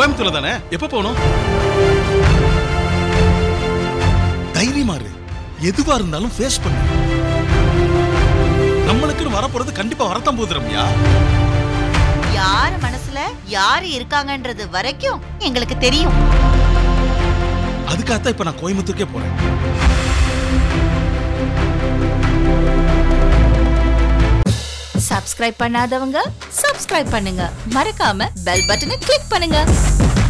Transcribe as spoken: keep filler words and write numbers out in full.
கோயம்புத்தூர்ல தானே? எப்ப போகணும்? தைரியமா இரு, எதுவா இருந்தாலும் ஃபேஸ் பண்ணு. நம்மளுக்குன்னு வரப்போறது கண்டிப்பா வரத்தான் போகுது ரம்யா. யார் மனசுல யாரு இருக்காங்கன்றது வரைக்கும் எங்களுக்கு தெரியும். அதுக்காகத்தான் இப்ப நான் கோயம்புத்தூருக்கே போறேன். சப்ஸ்கிரைப் பண்ணாதவங்க சப்ஸ்கிரைப் பண்ணுங்க, மறக்காம பெல் பட்டனை கிளிக் பண்ணுங்க.